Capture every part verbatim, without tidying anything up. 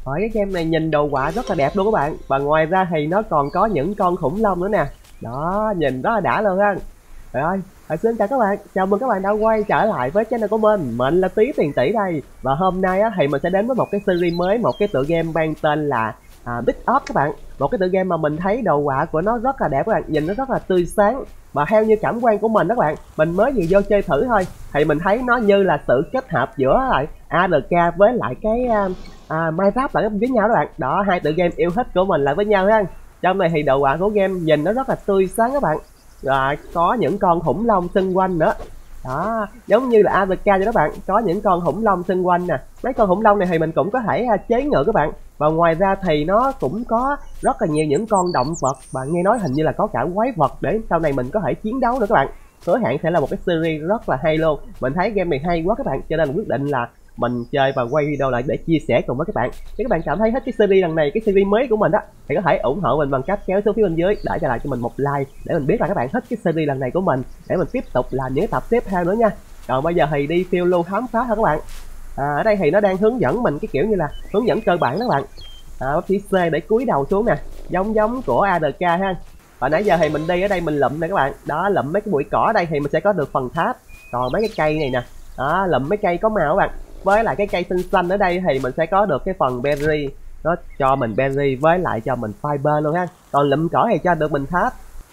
Ở cái game này nhìn đồ họa rất là đẹp luôn các bạn. Và ngoài ra thì nó còn có những con khủng long nữa nè. Đó, nhìn rất là đã luôn ha. Trời ơi, à, xin chào các bạn, chào mừng các bạn đã quay trở lại với channel của mình. Mình là Tí Tiền Tỷ đây. Và hôm nay á, thì mình sẽ đến với một cái series mới, một cái tựa game mang tên là à, Big Up các bạn. Một cái tựa game mà mình thấy đồ họa của nó rất là đẹp các bạn, nhìn nó rất là tươi sáng. Và theo như cảm quan của mình đó các bạn, mình mới vừa vô chơi thử thôi, thì mình thấy nó như là sự kết hợp giữa lại a rờ ca với lại cái à, à, Minecraft lại với nhau đó bạn. Đó, hai tựa game yêu thích của mình lại với nhau ha. Trong này thì đồ họa của game nhìn nó rất là tươi sáng các bạn. Rồi có những con khủng long xung quanh nữa. Đó, giống như là a rờ ca vậy đó bạn, có những con khủng long xung quanh nè. Mấy con khủng long này thì mình cũng có thể uh, chế ngự các bạn. Và ngoài ra thì nó cũng có rất là nhiều những con động vật. Bạn nghe nói hình như là có cả quái vật để sau này mình có thể chiến đấu nữa các bạn. Hứa hẹn sẽ là một cái series rất là hay luôn. Mình thấy game này hay quá các bạn, cho nên mình quyết định là mình chơi và quay video lại để chia sẻ cùng với các bạn. Nếu các bạn cảm thấy hết cái series lần này, cái series mới của mình á, thì có thể ủng hộ mình bằng cách kéo xuống phía bên dưới để cho lại cho mình một like để mình biết là các bạn thích cái series lần này của mình, để mình tiếp tục làm những tập tiếp theo nữa nha. Còn bây giờ thì đi phiêu lưu khám phá thôi các bạn. À, ở đây thì nó đang hướng dẫn mình cái kiểu như là hướng dẫn cơ bản đó các bạn. À, bấm chữ C để cúi đầu xuống nè, giống giống của a rờ ca ha. Và nãy giờ thì mình đi ở đây mình lụm nè các bạn. Đó, lụm mấy cái bụi cỏ ở đây thì mình sẽ có được phần tháp. Còn mấy cái cây này nè, đó, lụm mấy cây có màu các bạn. Với lại cái cây xinh xanh ở đây thì mình sẽ có được cái phần berry, nó cho mình berry với lại cho mình fiber luôn ha. Còn lụm cỏ thì cho được mình tháp.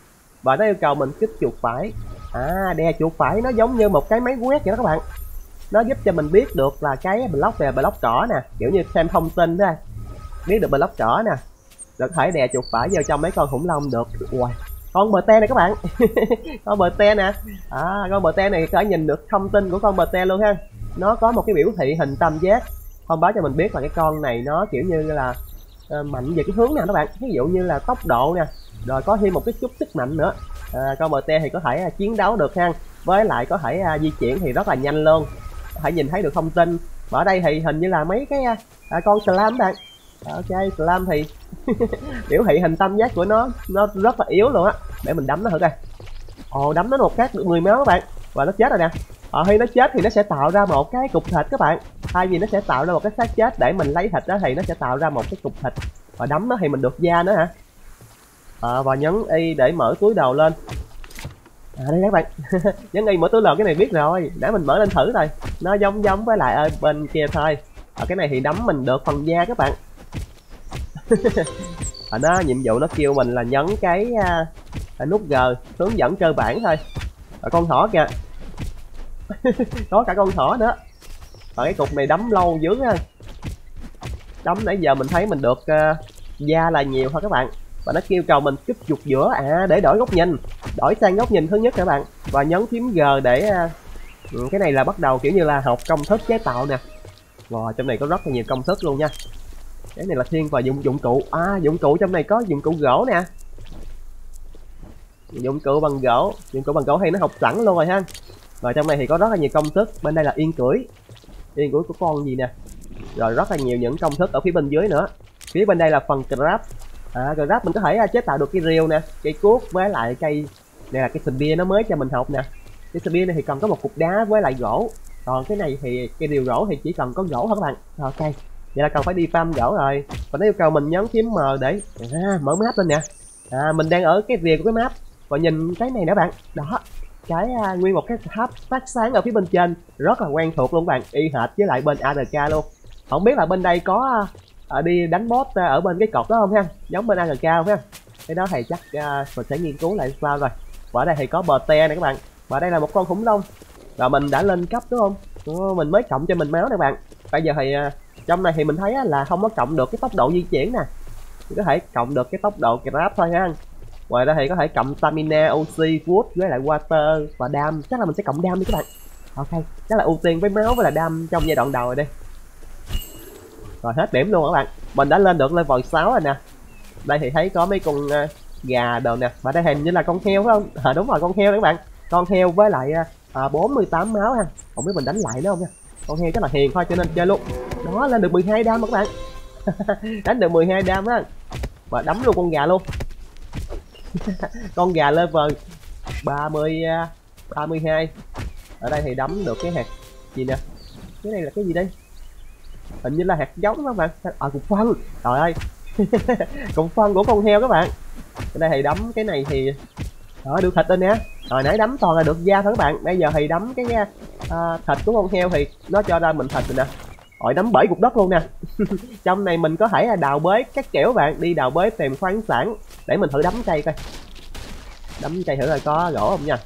Và nó yêu cầu mình kích chuột phải. À, đè chuột phải nó giống như một cái máy quét vậy đó các bạn. Nó giúp cho mình biết được là cái block về block cỏ nè, kiểu như xem thông tin đó, biết được block cỏ nè, rồi có thể đè chuột phải vào trong mấy con khủng long được. Wow, con bờ te này các bạn. Con bờ te nè. À, con bờ te này có thể nhìn được thông tin của con bờ te luôn ha. Nó có một cái biểu thị hình tam giác thông báo cho mình biết là cái con này nó kiểu như là uh, mạnh về cái hướng nào các bạn. Ví dụ như là tốc độ nè, rồi có thêm một cái chút sức mạnh nữa. À, con bờ te thì có thể uh, chiến đấu được ha, với lại có thể uh, di chuyển thì rất là nhanh luôn, có thể nhìn thấy được thông tin. Và ở đây thì hình như là mấy cái uh, uh, con slam bạn. Ok, slam thì biểu thị hình tam giác của nó nó rất là yếu luôn á. Để mình đấm nó thử coi. Ồ, đấm nó một phát được mười máu các bạn, và nó chết rồi nè. Ờ, khi nó chết thì nó sẽ tạo ra một cái cục thịt các bạn. Thay vì nó sẽ tạo ra một cái xác chết để mình lấy thịt đó, thì nó sẽ tạo ra một cái cục thịt. Và đấm nó thì mình được da nữa hả. Ờ, và nhấn Y để mở túi đầu lên. À đây các bạn. Nhấn Y mở túi đầu, cái này biết rồi. Để mình mở lên thử rồi. Nó giống giống với lại ở bên kia thôi. Ở cái này thì đấm mình được phần da các bạn. Ở đó nhiệm vụ nó kêu mình là nhấn cái uh, nút G hướng dẫn cơ bản thôi. Ở con thỏ kìa. Có cả con thỏ nữa. Và cái cục này đấm lâu dữ ha. Đấm nãy giờ mình thấy mình được uh, da là nhiều thôi các bạn. Và nó kêu cầu mình kích chuột giữa, à để đổi góc nhìn. Đổi sang góc nhìn thứ nhất các bạn. Và nhấn phím G để uh, cái này là bắt đầu kiểu như là học công thức chế tạo nè. Wow, trong này có rất là nhiều công thức luôn nha. Cái này là thiên vào dụng dụng cụ. À, dụng cụ trong này có dụng cụ gỗ nè. Dụng cụ bằng gỗ, dụng cụ bằng gỗ thì nó học sẵn luôn rồi ha. Rồi trong này thì có rất là nhiều công thức. Bên đây là yên cưỡi. Yên cưỡi của con gì nè. Rồi rất là nhiều những công thức ở phía bên dưới nữa. Phía bên đây là phần grab. À, grab mình có thể chế tạo được cái rìu nè, cây cuốc với lại cây. Đây là cái spear nó mới cho mình học nè. Cái spear này thì cần có một cục đá với lại gỗ. Còn cái này thì cái rìu gỗ thì chỉ cần có gỗ thôi các bạn. Ok, vậy là cần phải đi farm gỗ rồi. Và nó yêu cầu mình nhấn phím M để à, mở map lên nè. À, mình đang ở cái rìa của cái map. Và nhìn cái này nữa bạn. Đó, cái uh, nguyên một cái tháp phát sáng ở phía bên trên rất là quen thuộc luôn các bạn, y hệt với lại bên a rờ ca luôn. Không biết là bên đây có uh, đi đánh boss uh, ở bên cái cột đó không ha, giống bên a rờ ca không ha. Cái đó thì chắc uh, mình sẽ nghiên cứu lại sao rồi. Và ở đây thì có bờ te này các bạn. Và đây là một con khủng long. Và mình đã lên cấp đúng không? Ồ, mình mới cộng cho mình máu nè bạn. Bây giờ thì uh, trong này thì mình thấy uh, là không có cộng được cái tốc độ di chuyển nè, chỉ có thể cộng được cái tốc độ grab thôi ha. Ngoài ra thì có thể cộng stamina, oxy, food với lại water và dam. Chắc là mình sẽ cộng dam đi các bạn. Ok, chắc là ưu tiên với máu với là dam trong giai đoạn đầu rồi đi. Rồi hết điểm luôn các bạn. Mình đã lên được level sáu rồi nè. Đây thì thấy có mấy con uh, gà đồ nè. Và đây hình như là con heo phải không? À, đúng rồi, con heo đấy các bạn. Con heo với lại uh, bốn mươi tám máu ha. Không biết mình đánh lại nữa không nha. Con heo chắc là hiền thôi cho nên chơi luôn. Đó, lên được mười hai dam các bạn. Đánh được mười hai dam á. Và đấm luôn con gà luôn. Con gà level ba mươi, ba mươi hai. Ở đây thì đấm được cái hạt gì nè. Cái này là cái gì đây? Hình như là hạt giống các bạn. À, cục phân. Trời ơi. Cục phân của con heo các bạn. Cái đây thì đấm cái này thì đó, được thịt lên nè. Rồi nãy đấm toàn là được da thôi các bạn. Bây giờ thì đấm cái uh, thịt của con heo thì nó cho ra mình thịt rồi nè. Rồi đấm bể cục đất luôn nè. Trong này mình có thể là đào bới các kiểu bạn, đi đào bới tìm khoáng sản để mình thử đấm cây coi. Đấm cây thử rồi có gỗ không nha.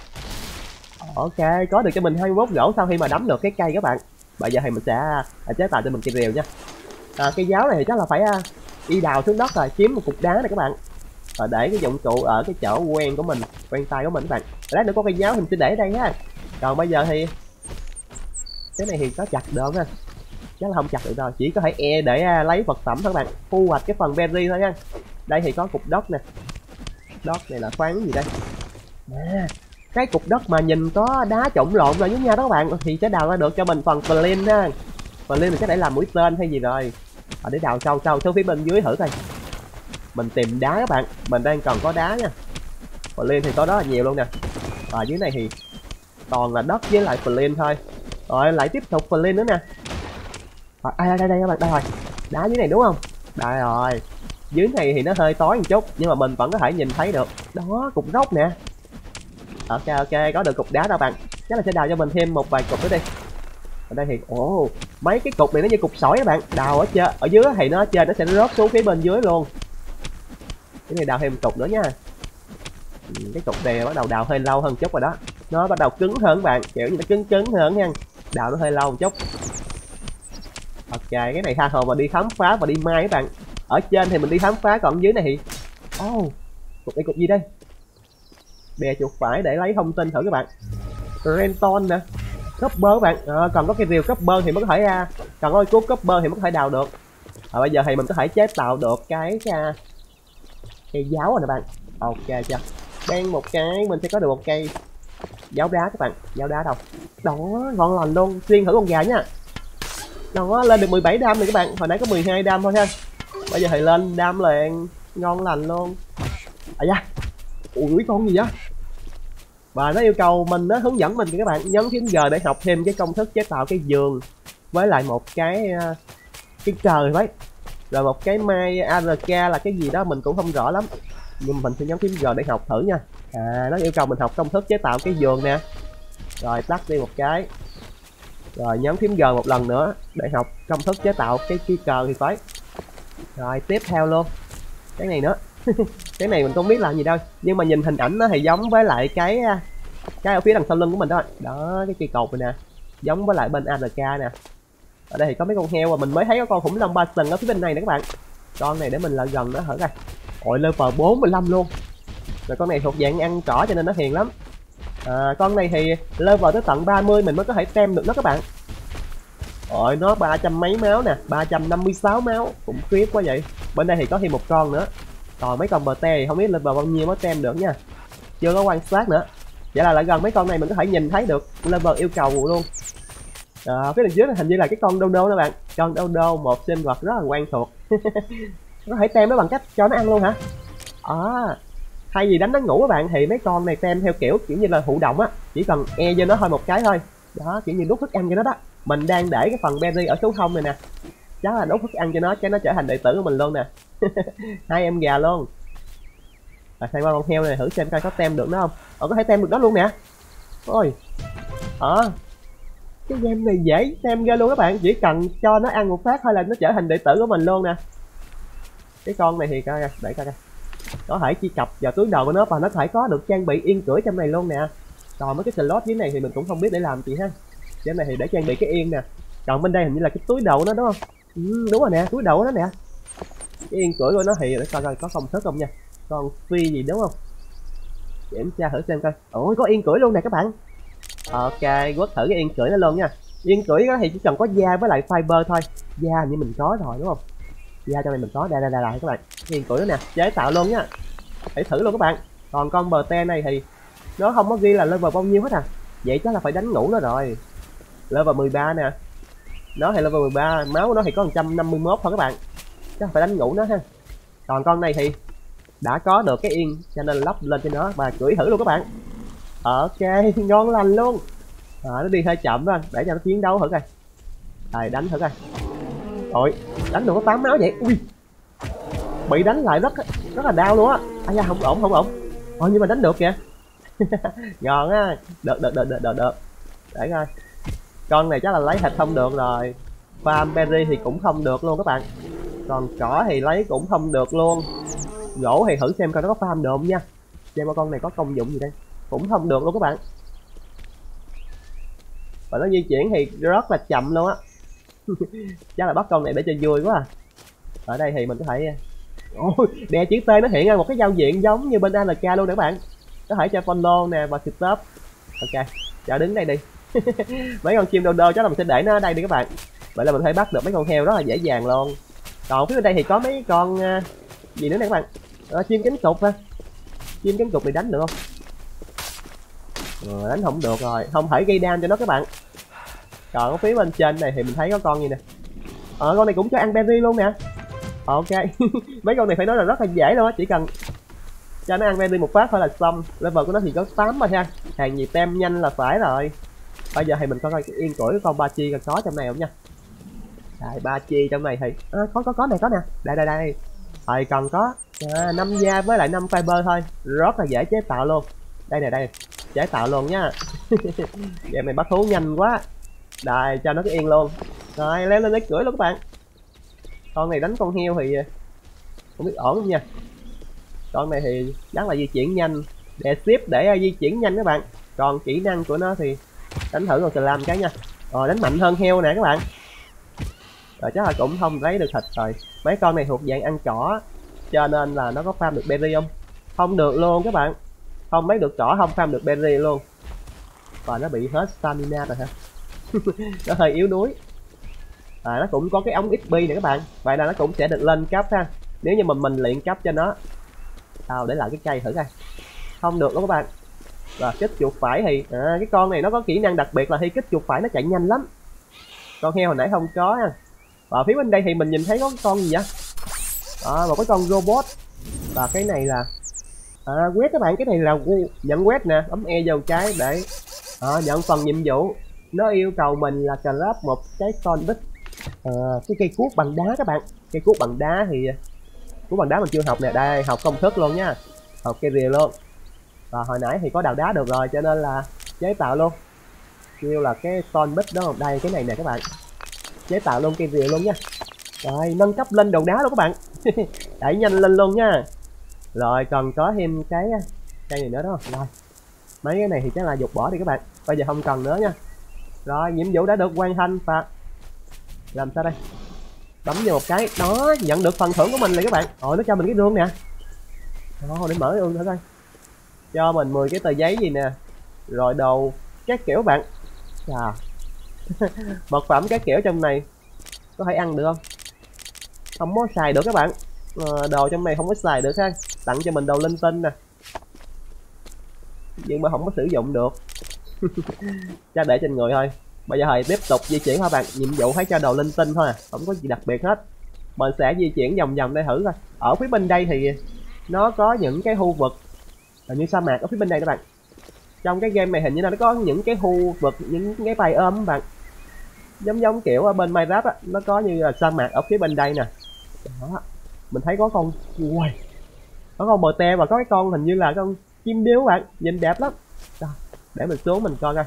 Ok, có được cho mình hai mươi mốt gỗ sau khi mà đấm được cái cây các bạn. Bây giờ thì mình sẽ à, chế tạo cho mình cây rìu nha. À, cây giáo này thì chắc là phải à, đi đào xuống đất rồi kiếm một cục đá này các bạn. Rồi để cái dụng cụ ở cái chỗ quen của mình, quen tay của mình các bạn. Lát nữa có cây giáo thì mình sẽ để đây ha. Còn bây giờ thì cái này thì có chặt được không ha? Chắc là không chặt được đâu, chỉ có thể e để à, lấy vật phẩm thôi các bạn, thu hoạch cái phần berry thôi nha. Đây thì có cục đất nè. Đất này là khoáng gì đây? À, cái cục đất mà nhìn có đá trộn lộn rồi với nhau đó các bạn, thì sẽ đào ra được cho mình phần flint ha. Flint mình sẽ để làm mũi tên hay gì rồi. À, để đào sâu sâu xuống phía bên dưới thử coi. Mình tìm đá các bạn, mình đang cần có đá nha. Flint thì có đó là nhiều luôn nè. Và dưới này thì toàn là đất với lại flint thôi. Rồi lại tiếp tục flint nữa nè. À, đây, đây đây các bạn, đây rồi. Đá dưới này đúng không? Đây rồi. Dưới này thì nó hơi tối một chút nhưng mà mình vẫn có thể nhìn thấy được. Đó, cục rốc nè. Ok ok, có được cục đá đâu bạn. Chắc là sẽ đào cho mình thêm một vài cục nữa đi. Ở đây thì ồ, mấy cái cục này nó như cục sỏi các bạn. Đào ở trên ở dưới thì nó trên nó sẽ rớt xuống phía bên dưới luôn. Cái này đào thêm một cục nữa nha. Cái cục này bắt đầu đào hơi lâu hơn chút rồi đó. Nó bắt đầu cứng hơn các bạn, kiểu như nó cứng cứng hơn nha. Đào nó hơi lâu một chút. Ok, cái này tha hồ mà đi khám phá và đi mai các bạn. Ở trên thì mình đi khám phá, còn dưới này thì oh, cục này cục gì đây? Đè chuột phải để lấy thông tin thử các bạn. Renton nè, copper các bạn. À, còn có cái rìu copper thì mới có thể à, còn có cúp copper thì mới có thể đào được. À, bây giờ thì mình có thể chế tạo được cái cái, cây giáo rồi nè bạn. Ok chưa? Đang một cái mình sẽ có được một cây giáo đá các bạn. Giáo đá đâu? Đó, ngon lành luôn. Xuyên thử con gà nha. Đó, lên được mười bảy đam này các bạn. Hồi nãy có mười hai đam thôi ha. Bây giờ thì lên đam liền, ngon lành luôn. À da. Ui con gì vậy? Và nó yêu cầu mình, nó hướng dẫn mình các bạn nhấn phím G để học thêm cái công thức chế tạo cái giường với lại một cái cái trời đấy, rồi một cái mai a rờ ca là cái gì đó mình cũng không rõ lắm, nhưng mình sẽ nhấn phím G để học thử nha. À, nó yêu cầu mình học công thức chế tạo cái giường nè, rồi tắt đi một cái, rồi nhấn phím G một lần nữa để học công thức chế tạo cái kia cờ thì phải. Rồi tiếp theo luôn cái này nữa. Cái này mình không biết làm gì đâu, nhưng mà nhìn hình ảnh nó thì giống với lại cái cái ở phía đằng sau lưng của mình đó. Đó, cái cây cột này nè, giống với lại bên a rờ ca nè. Ở đây thì có mấy con heo, và mình mới thấy có con khủng long ba sừng ở phía bên này nè các bạn. Con này để mình lại gần nó thử coi. Ôi level bốn mươi lăm luôn. Rồi con này thuộc dạng ăn cỏ cho nên nó hiền lắm. À, con này thì level tới tận ba mươi mình mới có thể tem được nó các bạn. Ôi nó ba trăm mấy máu nè, ba trăm năm mươi sáu máu, cũng khiếp quá vậy. Bên đây thì có thêm một con nữa. Còn mấy con bờ tê thì không biết level bao nhiêu mới tem được nha. Chưa có quan sát nữa. Vậy là lại gần mấy con này mình có thể nhìn thấy được level yêu cầu luôn. À, phía đằng dưới này hình như là cái con đô đô đó bạn. Con đô đô, một sinh vật rất là quen thuộc. Có thể tem nó bằng cách cho nó ăn luôn hả? À, thay vì đánh nó ngủ các bạn thì mấy con này tem theo kiểu kiểu như là thụ động á, chỉ cần e vô nó thôi một cái thôi. Đó, kiểu như đút thức ăn cho nó đó. Mình đang để cái phần berry ở số không này nè, chắc là đút thức ăn cho nó cho nó trở thành đệ tử của mình luôn nè. Hai em gà luôn. Rồi thay qua con heo này thử xem coi có tem được nó không. Ờ, có thể tem được đó luôn nè. Ôi ờ à, cái game này dễ tem ra luôn các bạn, chỉ cần cho nó ăn một phát thôi là nó trở thành đệ tử của mình luôn nè. Cái con này thì coi để coi coi, có thể chi cập vào túi đồ của nó và nó phải có được trang bị yên cưỡi trong này luôn nè. Còn mấy cái slot dưới này thì mình cũng không biết để làm gì ha. Trên này thì để trang bị cái yên nè. Còn bên đây hình như là cái túi đồ của nó đúng không? Ừ, đúng rồi nè, túi đồ của nó nè. Cái yên cưỡi của nó thì để coi coi có công thức không nha. Con phi gì đúng không? Kiểm tra thử xem coi. Ôi có yên cưỡi luôn nè các bạn. Ok, quất thử cái yên cưỡi nó luôn nha. Yên cưỡi đó thì chỉ cần có da với lại fiber thôi. Da như mình có rồi đúng không? Da trong này mình có, đây đây đây đây các bạn. Cái yên cưỡi đó nè, chế tạo luôn nha. Hãy thử luôn các bạn. Còn con bờ te này thì nó không có ghi là level bao nhiêu hết à. Vậy chắc là phải đánh ngủ nó rồi. Level mười ba nè. Nó thì level mười ba, máu của nó thì có một trăm năm mươi mốt thôi các bạn. Chắc phải đánh ngủ nó ha. Còn con này thì đã có được cái yên cho nên lắp lên cho nó và cưỡi thử luôn các bạn. Ok, ngon lành luôn. À, nó đi hơi chậm đó, để cho nó chiến đấu thử coi. Rồi đánh thử coi. Rồi đánh được có tám máu vậy. Ui, bị đánh lại rất rất là đau luôn á. Ai da, không ổn không ổn. Ôi nhưng mà đánh được kìa. Ngon á. Được được được được được được. Để coi. Con này chắc là lấy thịt không được rồi. Farm berry thì cũng không được luôn các bạn. Còn cỏ thì lấy cũng không được luôn. Gỗ thì thử xem coi nó có farm được không nha. Xem coi con này có công dụng gì đây. Cũng không được luôn các bạn. Và nó di chuyển thì rất là chậm luôn á. Chắc là bắt con này để cho vui quá à. Ở đây thì mình có thể ôi, đè chữ T nó hiện ra một cái giao diện giống như bên a lờ ca luôn nè các bạn. Có thể cho follow nè và stop. Ok, cho đứng đây đi. Mấy con chim đô đô chắc là mình sẽ để nó ở đây đi các bạn. Vậy là mình có thể bắt được mấy con heo rất là dễ dàng luôn. Còn phía bên đây thì có mấy con uh, gì nữa nè các bạn. À, chim cánh cụt ha. Chim cánh cụt này đánh được không? Rồi, đánh không được rồi, không thể gây đam cho nó các bạn. Còn ở phía bên trên này thì mình thấy có con gì nè. Ờ, con này cũng cho ăn berry luôn nè. Ok. Mấy con này phải nói là rất là dễ luôn á, chỉ cần cho nó ăn berry một phát thôi là xong. Level của nó thì có tám thôi ha. Hàng gì tem nhanh là phải rồi. Bây giờ thì mình coi coi yên tuổi con ba chi có trong này không nha. Đây, ba chi trong này thì à, có có có này có nè. Đây đây đây. Rồi còn có à, năm da với lại năm fiber thôi, rất là dễ chế tạo luôn. Đây nè đây, chế tạo luôn nha. Game này bắt thú nhanh quá. Đây, cho nó cái yên luôn. Rồi leo lên lấy cưỡi luôn các bạn. Con này đánh con heo thì không biết ổn không nha. Con này thì chắc là di chuyển nhanh, để ship để uh, di chuyển nhanh các bạn. Còn kỹ năng của nó thì đánh thử con slam cái nha. Rồi đánh mạnh hơn heo nè các bạn. Rồi chắc là cũng không lấy được thịt rồi. Mấy con này thuộc dạng ăn cỏ, cho nên là nó có farm được berry không? Không được luôn các bạn. Không lấy được cỏ, không farm được berry luôn. Và nó bị hết stamina rồi hả? Nó hơi yếu đuối. À, nó cũng có cái ống ích pê này các bạn. Vậy là nó cũng sẽ được lên cấp ha. Nếu như mà mình luyện cấp cho nó. Tao để lại cái cây thử coi. Không được luôn các bạn. Và kích chuột phải thì à, cái con này nó có kỹ năng đặc biệt là khi kích chuột phải nó chạy nhanh lắm. Con heo hồi nãy không có ha. Và phía bên đây thì mình nhìn thấy có con gì vậy? À, một cái con robot. Và cái này là à, quét các bạn. Cái này là nhận quét nè. Bấm E vào cái để à, nhận phần nhiệm vụ. Nó yêu cầu mình là grab một cái con bích à, cái cây cuốc bằng đá các bạn. Cây cuốc bằng đá thì cuốc bằng đá mình chưa học nè. Đây, học công thức luôn nha. Học cây rìa luôn. Và hồi nãy thì có đào đá được rồi, cho nên là chế tạo luôn. Kêu là cái stone bích đó. Đây, cái này nè các bạn. Chế tạo luôn cây rìa luôn nha. Rồi, nâng cấp lên đầu đá luôn các bạn. Đẩy nhanh lên luôn nha. Rồi, còn có thêm cái cây này nữa đó. Rồi, mấy cái này thì chắc là dục bỏ đi các bạn. Bây giờ không cần nữa nha. Rồi, nhiệm vụ đã được hoàn thành. Và làm sao đây? Bấm vào một cái. Đó, nhận được phần thưởng của mình này các bạn. Rồi, nó cho mình cái rương nè. Đó, để mở rương thử coi. Cho mình mười cái tờ giấy gì nè. Rồi đồ các kiểu bạn. Chà. Vật phẩm các kiểu trong này có thể ăn được không? Không có xài được các bạn. À, đồ trong này không có xài được ha. Tặng cho mình đồ linh tinh nè. Nhưng mà không có sử dụng được. Cho để trên người thôi. Bây giờ thì tiếp tục di chuyển thôi bạn. Nhiệm vụ phải cho đồ linh tinh thôi à. Không có gì đặc biệt hết. Mình sẽ di chuyển vòng vòng đây thử coi. Ở phía bên đây thì nó có những cái khu vực hình như sa mạc ở phía bên đây các bạn. Trong cái game này hình như là nó có những cái khu vực, những cái bài ôm các bạn. Giống giống kiểu ở bên Minecraft á, nó có như là sa mạc ở phía bên đây nè. Đó. Mình thấy có con ui, có con bờ te và có cái con hình như là con chim điếu bạn, nhìn đẹp lắm. Đó. Để mình xuống mình coi coi.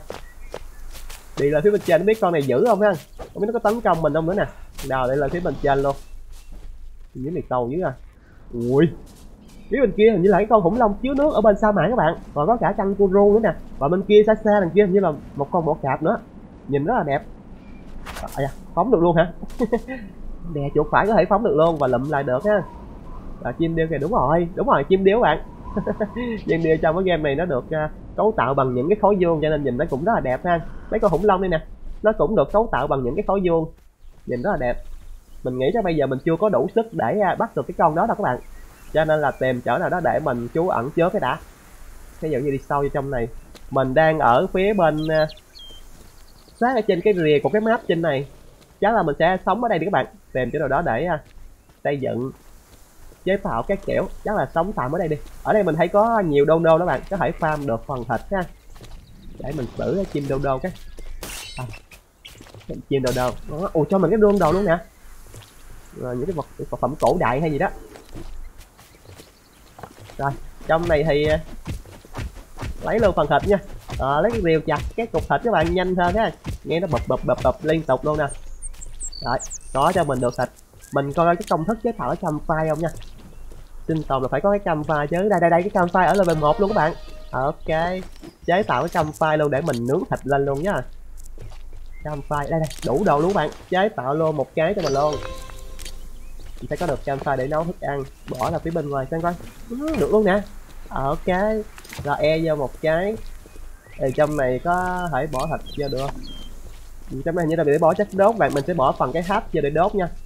Đi là phía bên trên, không biết con này dữ không ha. Không biết nó có tấn công mình không nữa nè. Nào đây là phía bên trên luôn. Dưới này sâu dữ à. Ui. Phía bên kia hình như là cái con khủng long chứa nước ở bên sa mạc các bạn. Và có cả căn Kuru nữa nè. Và bên kia xa xa đằng kia hình như là một con bọ cạp nữa. Nhìn rất là đẹp. À, da, phóng được luôn hả? Đè chuột phải có thể phóng được luôn và lụm lại được ha. À, chim điêu kìa, đúng rồi, đúng rồi, chim điêu bạn. Chim điêu trong cái game này nó được uh, cấu tạo bằng những cái khối vuông cho nên nhìn nó cũng rất là đẹp ha. Mấy con khủng long đây nè, nó cũng được cấu tạo bằng những cái khối vuông, nhìn rất là đẹp. Mình nghĩ chắc bây giờ mình chưa có đủ sức để uh, bắt được cái con đó đâu các bạn. Cho nên là tìm chỗ nào đó để mình trú ẩn chớ cái đã. Ví dụ như đi sâu vô trong này. Mình đang ở phía bên uh, sát ở trên cái rìa của cái map trên này. Chắc là mình sẽ sống ở đây đi các bạn. Tìm chỗ nào đó để uh, xây dựng, chế tạo các kiểu. Chắc là sống tạm ở đây đi. Ở đây mình thấy có nhiều đô đô đó bạn. Có thể farm được phần thịt ha. Để mình xử chim đô đô cái à, chim đô đô. Ồ, cho mình cái rương đồ luôn nè. rồi những cái vật, vật phẩm cổ đại hay gì đó. Rồi trong này thì lấy luôn phần thịt nha. À, lấy cái rìu chặt cái cục thịt các bạn nhanh hơn ha, nghe nó bập bập bập bập liên tục luôn nè. Rồi có cho mình được thịt, mình coi cái công thức chế tạo cái campfire không nha. Sinh tồn là phải có cái campfire chứ. Đây đây đây, cái campfire ở level một luôn các bạn. Ok, chế tạo cái campfire luôn để mình nướng thịt lên luôn nhá. Campfire đây đây, đủ đồ luôn các bạn, chế tạo luôn một cái cho mình luôn. Mình sẽ có được campfire để nấu thức ăn, bỏ ra phía bên ngoài xem coi. Được luôn nè. Ok, rồi e vô một cái. Thì trong này có thể bỏ thịt vô được. Trong này như là để bỏ chất đốt bạn, mình sẽ bỏ phần cái hấp vô để đốt nha.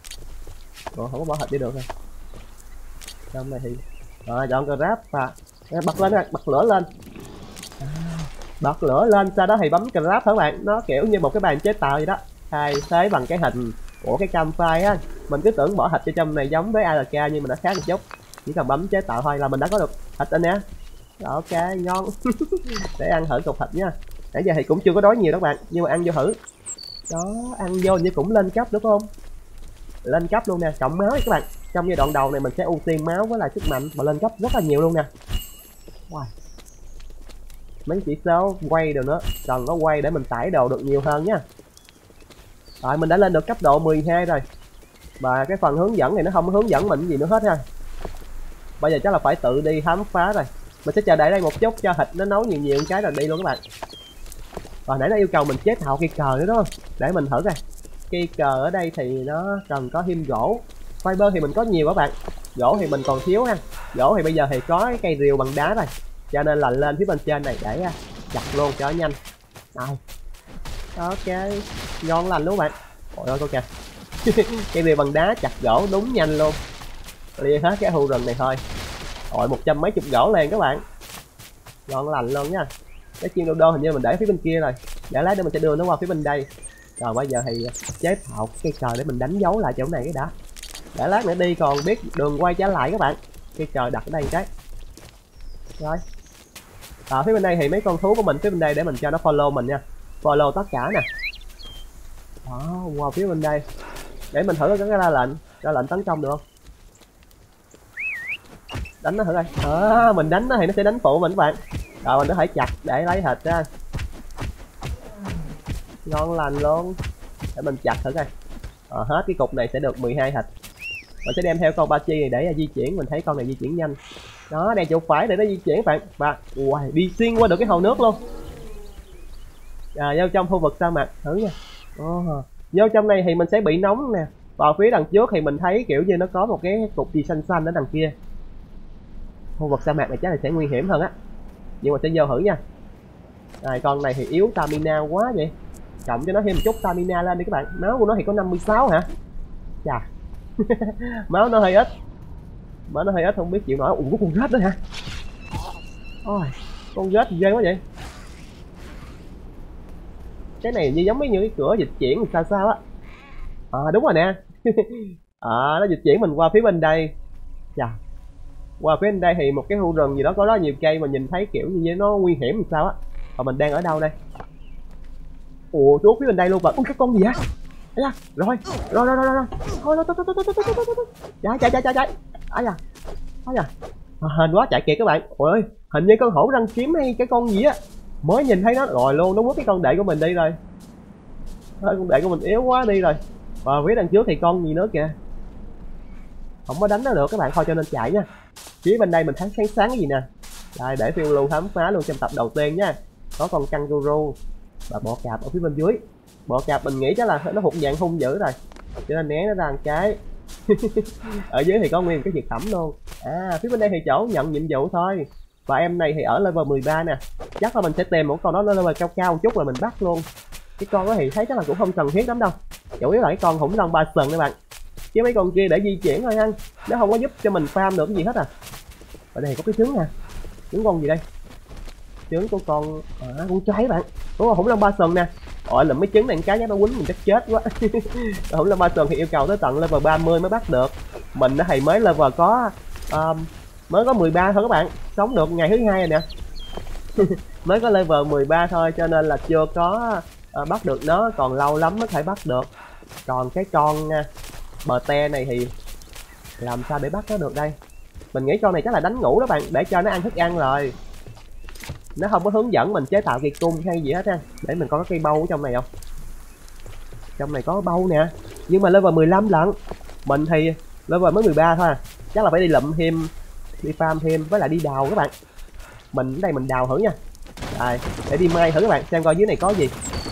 Ủa, không có bỏ thịt đi được rồi. Trong này thì rồi chọn grab và bật lên, bật lửa lên. À, bật lửa lên sau đó thì bấm grab các bạn, nó kiểu như một cái bàn chế tạo vậy đó, thay thế bằng cái hình của cái campfire á. Mình cứ tưởng bỏ thịt cho trong này giống với a lờ ca nhưng mà nó khác một chút, chỉ cần bấm chế tạo thôi là mình đã có được thịt anh nè. Ok ngon. Để ăn thử cục thịt nha. Nãy giờ thì cũng chưa có đói nhiều đó các bạn, nhưng mà ăn vô thử. Đó, ăn vô như cũng lên cấp đúng không? Lên cấp luôn nè, cộng máu các bạn. Trong giai đoạn đầu này mình sẽ ưu tiên máu với lại sức mạnh mà lên cấp rất là nhiều luôn nè. Wow. Mấy chỉ số quay được nữa, cần có quay để mình tải đồ được nhiều hơn nha. Rồi mình đã lên được cấp độ mười hai rồi. Và cái phần hướng dẫn này nó không hướng dẫn mình gì nữa hết ha. Bây giờ chắc là phải tự đi khám phá rồi. Mình sẽ chờ đợi đây một chút cho thịt nó nấu nhiều nhiều cái rồi đi luôn các bạn. Và nãy nó yêu cầu mình chế tạo cây cờ nữa đúng không? Để mình thử coi. Cây cờ ở đây thì nó cần có thêm gỗ. Fiber thì mình có nhiều các bạn. Gỗ thì mình còn thiếu ha. Gỗ thì bây giờ thì có cái cây rìu bằng đá rồi. Cho nên là lên phía bên trên này để chặt luôn cho nhanh. Rồi. Ok. Ngon lành luôn các bạn. Ôi ơi cô kìa. Cây rìu bằng đá chặt gỗ đúng nhanh luôn. Lia hết cái khu rừng này thôi. Ôi một trăm mấy chục gỗ liền các bạn. Ngon lành luôn nha. Cái chiên đô đô hình như mình để phía bên kia rồi. Để lát nữa mình sẽ đưa nó qua phía bên đây. Rồi bây giờ thì chế tạo cây cờ để mình đánh dấu lại chỗ này cái đã. Để lát nữa đi còn biết đường quay trở lại các bạn. Cây cờ đặt ở đây cái. Rồi. Ở phía bên đây thì mấy con thú của mình phía bên đây để mình cho nó follow mình nha. Follow tất cả nè. Đó, qua phía bên đây. Để mình thử cái ra lệnh, ra lệnh tấn công được không? Đánh nó thử coi. À, mình đánh nó thì nó sẽ đánh phụ mình các bạn. Rồi mình có thể chặt để lấy thịt ra. Ngon lành luôn. Để mình chặt thử coi. À, hết cái cục này sẽ được mười hai thịt. Mình sẽ đem theo con ba chi này để di chuyển, mình thấy con này di chuyển nhanh. Đó, đè chuột phải để nó di chuyển các bạn. Và wow, đi xuyên qua được cái hồ nước luôn. À, vô trong khu vực sa mạc thử nha. Oh. Vô trong này thì mình sẽ bị nóng nè. Vào phía đằng trước thì mình thấy kiểu như nó có một cái cục gì xanh xanh ở đằng kia. Khu vực sa mạc này chắc là sẽ nguy hiểm hơn á. Nhưng mà sẽ vô thử nha. Rồi con này thì yếu stamina quá vậy. Cộng cho nó thêm một chút stamina lên đi các bạn. Máu của nó thì có năm mươi sáu hả? Chà. Máu nó hơi ít. Máu nó hơi ít không biết chịu nổi. Ủa có con rết đó hả? Ôi, con rết ghê quá vậy. Cái này như giống với những cái cửa dịch chuyển sao sao á. À đúng rồi nè. À nó dịch chuyển mình qua phía bên đây. Chà. Qua phía bên đây thì một cái khu rừng gì đó có đó nhiều cây mà nhìn thấy kiểu như nó nguy hiểm làm sao á. Và mình đang ở đâu đây? Ủa xuống phía bên đây luôn và ui cái con gì á? À, rồi rồi rồi rồi rồi thôi thôi thôi thôi thôi thôi thôi thôi chạy chạy chạy chạy chạy ai à ai à hên quá chạy kìa các bạn. Ôi ơi hình như con hổ răng kiếm hay cái con gì á, mới nhìn thấy nó rồi luôn, nó quất cái con đệ của mình đi rồi. Thôi con đệ của mình yếu quá đi rồi. Và phía đằng trước thì con gì nữa kìa, không có đánh nó được các bạn, thôi cho nên chạy nha. Phía bên đây mình thấy sáng sáng cái gì nè. Đây để phiêu lưu khám phá luôn trong tập đầu tiên nha. Có con kangaroo và bọ cạp ở phía bên dưới. Bọ cạp mình nghĩ chắc là nó thuộc dạng hung dữ rồi, cho nên né nó ra một cái. Ở dưới thì có nguyên cái nhiệt phẩm luôn. À phía bên đây thì chỗ nhận nhiệm vụ thôi. Và em này thì ở level mười ba nè. Chắc là mình sẽ tìm một con đó level cao cao một chút rồi mình bắt luôn. Cái con đó thì thấy chắc là cũng không cần thiết lắm đâu, chủ yếu là cái con khủng long ba sừng các bạn, chứ mấy con kia để di chuyển thôi anh, nó không có giúp cho mình farm được cái gì hết à. Ở đây có cái trứng nè, trứng con gì đây? Trứng của con à, con trai các bạn, đúng không? Khủng long ba sừng nè. Ôi là mấy trứng này cái nhát nó quýnh mình chắc chết quá. Khủng long ba sừng thì yêu cầu tới tận level ba mươi mới bắt được. Mình nó thì mới level có um, mới có mười ba thôi các bạn, sống được ngày thứ hai rồi nè. Mới có level mười ba thôi cho nên là chưa có uh, bắt được nó, còn lâu lắm mới thể bắt được. Còn cái con uh, bờ te này thì làm sao để bắt nó được đây? Mình nghĩ con này chắc là đánh ngủ đó bạn, để cho nó ăn thức ăn rồi. Nó không có hướng dẫn mình chế tạo cây cung hay gì hết ha. Để mình có cái cây bâu ở trong này không? Trong này có bâu nè, nhưng mà level mười lăm lận. Mình thì level mới mười ba thôi à. Chắc là phải đi lụm thêm, đi farm thêm, với lại đi đào các bạn. Mình ở đây mình đào thử nha. Rồi, để đi mai thử các bạn, xem coi dưới này có gì.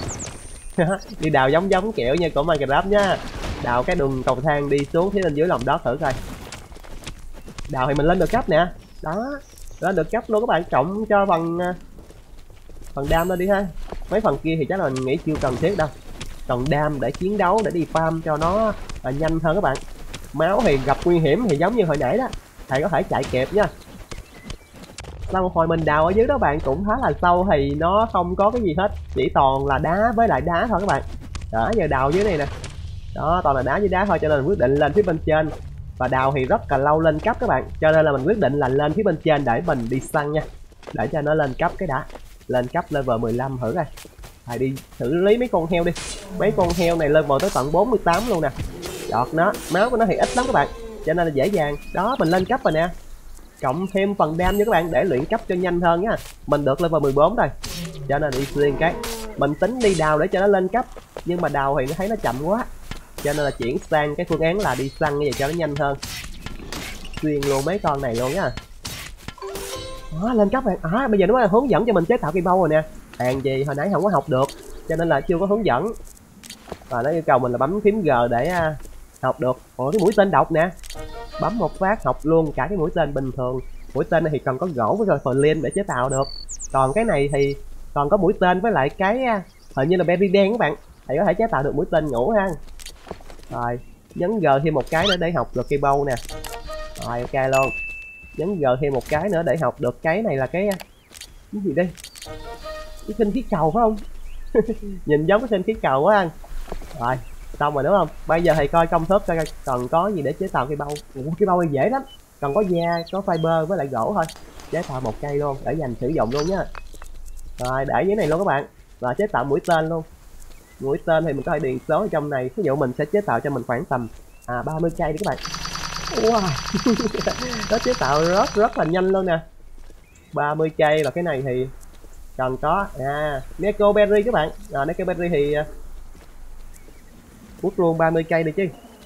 Đi đào giống giống kiểu như của Minecraft nha. Đào cái đường cầu thang đi xuống phía bên dưới lòng đất thử coi. Đào thì mình lên được cấp nè. Đó, lên được cấp luôn các bạn, cộng cho phần phần đam lên đi ha. Mấy phần kia thì chắc là mình nghĩ chưa cần thiết đâu. Còn đam để chiến đấu, để đi farm cho nó à, nhanh hơn các bạn. Máu thì gặp nguy hiểm thì giống như hồi nãy đó, thầy có thể chạy kịp nha. Sau một hồi mình đào ở dưới đó bạn cũng khá là sâu thì nó không có cái gì hết, chỉ toàn là đá với lại đá thôi các bạn. Đó, giờ đào dưới này nè. Đó, toàn là đá với đá thôi, cho nên mình quyết định lên phía bên trên. Và đào thì rất là lâu lên cấp các bạn, cho nên là mình quyết định là lên phía bên trên để mình đi săn nha. Để cho nó lên cấp cái đã. Lên cấp level mười lăm thử coi. Thầy đi xử lý mấy con heo đi. Mấy con heo này level tới tận bốn mươi tám luôn nè. Đọt nó, máu của nó thì ít lắm các bạn, cho nên là dễ dàng. Đó, mình lên cấp rồi nè. Cộng thêm phần đam nha các bạn, để luyện cấp cho nhanh hơn nha. Mình được level mười bốn rồi, cho nên đi xuyên cái. Mình tính đi đào để cho nó lên cấp, nhưng mà đào thì nó thấy nó chậm quá, cho nên là chuyển sang cái phương án là đi săn như vậy cho nó nhanh hơn. Xuyên luôn mấy con này luôn nha. Đó, lên cấp rồi. À, bây giờ nó hướng dẫn cho mình chế tạo cây bâu rồi nè. Hàng gì hồi nãy không có học được, cho nên là chưa có hướng dẫn. Và nó yêu cầu mình là bấm phím G để uh, học được. Ủa, cái mũi tên độc nè, bấm một phát học luôn cả cái mũi tên bình thường. Mũi tên này thì cần có gỗ với rồi phần liên để chế tạo được. Còn cái này thì còn có mũi tên với lại cái hình như là berry đen các bạn, thì có thể chế tạo được mũi tên ngủ ha. Rồi nhấn G thêm một cái nữa để học được cây bâu nè. Rồi ok luôn. Nhấn G thêm một cái nữa để học được cái này là cái cái gì đây, cái khinh khí cầu phải không? Nhìn giống cái khinh khí cầu quá anh. Rồi xong rồi đúng không? Bây giờ thầy coi công thức coi còn có gì để chế tạo cây bâu. Ủa, cây bâu này dễ lắm, còn có da, có fiber với lại gỗ thôi, chế tạo một cây luôn để dành sử dụng luôn nhá. Rồi để dưới này luôn các bạn, và chế tạo mũi tên luôn. Mũi tên thì mình có thể điền số ở trong này, ví dụ mình sẽ chế tạo cho mình khoảng tầm à ba mươi cây đi các bạn. Wow. Nó chế tạo rất rất là nhanh luôn nè. ba mươi cây là cái này thì cần có à Neko Berry các bạn. À, Neko Berry thì quất luôn ba mươi cây đi chứ.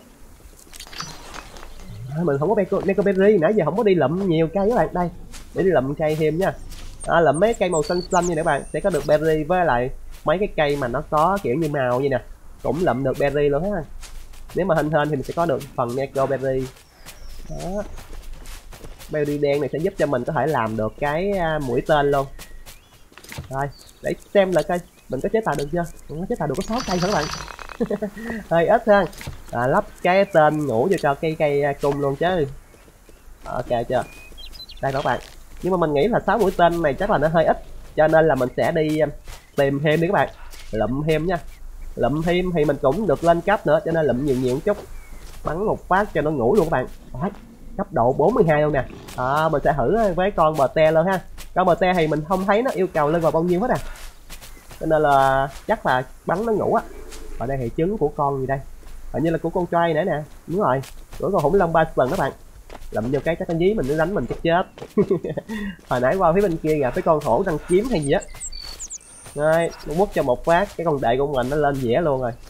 À, mình không có Neko Berry, nãy giờ không có đi lụm nhiều cây các bạn. Đây, để đi lụm cây thêm nha. À, lụm mấy cây màu xanh xanh như các bạn sẽ có được berry, với lại mấy cái cây mà nó có kiểu như màu như nè cũng lụm được berry luôn ha. Nếu mà hên hên thì mình sẽ có được phần Neko Berry. Đó. Berry đen này sẽ giúp cho mình có thể làm được cái uh, mũi tên luôn. Rồi, để xem lại coi mình có chế tạo được chưa. Mình có chế tạo được có sáu cây hả các bạn? Hơi ít ha. À, lắp cái tên ngủ cho cho cây cây cung luôn chứ. Ok chưa? Đây các bạn. Nhưng mà mình nghĩ là sáu mũi tên này chắc là nó hơi ít, cho nên là mình sẽ đi tìm thêm đi các bạn. Lụm thêm nha. Lụm thêm thì mình cũng được lên cấp nữa, cho nên lụm nhiều nhiều một chút. Bắn một phát cho nó ngủ luôn các bạn. Đấy, cấp độ bốn mươi hai luôn nè. À, mình sẽ thử với con bờ te luôn ha. Con bờ te thì mình không thấy nó yêu cầu lên vào bao nhiêu hết à, cho nên là chắc là bắn nó ngủ á. Ở đây thì trứng của con gì đây, hình như là của con trai nữa nè. Đúng rồi, của con khủng long ba lần các bạn. Lụm vô cái chắc nó dí mình, nó đánh mình chắc chết. Hồi nãy qua phía bên kia gặp cái con hổ đang kiếm hay gì á. Đây, nó quất cho một phát cái con đệ của mình nó lên vẽ luôn rồi.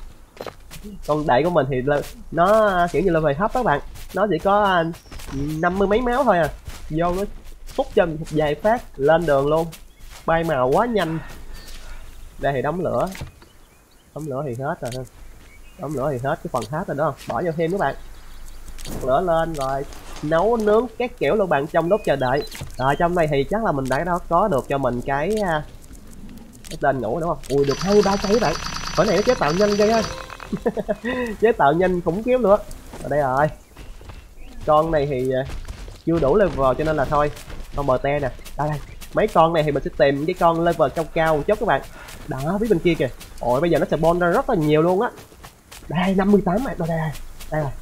Con đệ của mình thì nó kiểu như là về thấp các bạn, nó chỉ có năm mươi mấy máu thôi à. Vô nó phút cho một vài phát lên đường luôn, bay màu quá nhanh. Đây thì đóng lửa, đóng lửa thì hết rồi ha. Đóng lửa thì hết cái phần hết rồi đó, bỏ vô thêm các bạn. Lửa lên rồi nấu nướng các kiểu luôn bạn trong lúc chờ đợi. Rồi trong này thì chắc là mình đã đó có được cho mình cái cái tên ngủ đúng không? Ui được hai mươi ba cây các bạn. Cái này nó chế tạo nhanh ghê ha. Chế tạo nhanh khủng khiếp nữa. Ở đây rồi. Con này thì chưa đủ level cho nên là thôi. Con bờ te nè. Đây đây. Mấy con này thì mình sẽ tìm cái con level cao cao một chút các bạn. Đó, phía bên kia kìa. Ôi bây giờ nó spawn ra rất là nhiều luôn á. Đây năm mươi tám này, đây đây. Đây rồi.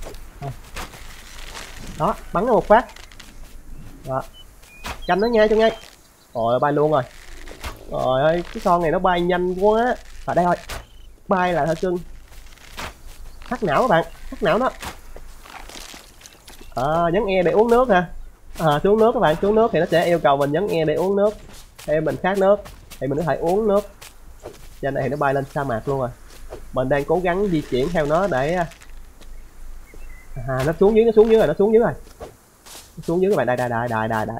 Đó, bắn nó một phát. Đó. Canh nó ngay cho ngay. Rồi bay luôn rồi. Trời ơi, cái con này nó bay nhanh quá. Ở đây thôi. Bay là hơi cưng. Thắt não các bạn. Hút não nó. Ờ, nhấn E để uống nước hả? À, xuống nước các bạn, xuống nước thì nó sẽ yêu cầu mình nhấn E để uống nước. Hay mình khát nước thì mình có thể uống nước. Trên này thì nó bay lên sa mạc luôn rồi. Mình đang cố gắng di chuyển theo nó để à, nó xuống dưới, nó xuống dưới rồi, nó xuống dưới rồi. Nó xuống dưới các bạn, đây đây đây đây đây đây.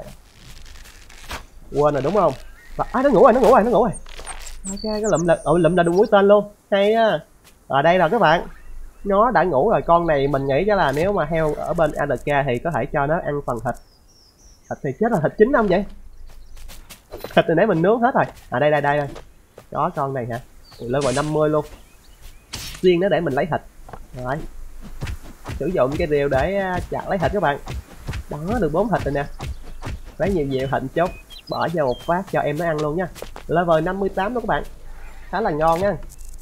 Quên rồi đúng không? Và, à, nó ngủ rồi, nó ngủ rồi, nó ngủ rồi. Ok, cái lụm là ừ, lụm là đúng mũi tên luôn. Hay á. Ở đây rồi các bạn. Nó đã ngủ rồi, con này mình nghĩ chắc là nếu mà heo ở bên a lờ ca thì có thể cho nó ăn phần thịt. Thịt thì chết rồi, thịt chín không vậy? Thịt từ nãy mình nướng hết rồi. À đây đây đây đây. Đó con này hả? Ui, lên vào năm mươi luôn. Xuyên nó để mình lấy thịt. Rồi. Sử dụng cái rìu để chặt lấy thịt các bạn. Đó được bốn thịt rồi nè. Lấy nhiều nhiều thịt chút. Bỏ vào một phát cho em nó ăn luôn nha. Level năm mươi tám đó các bạn. Khá là ngon nha.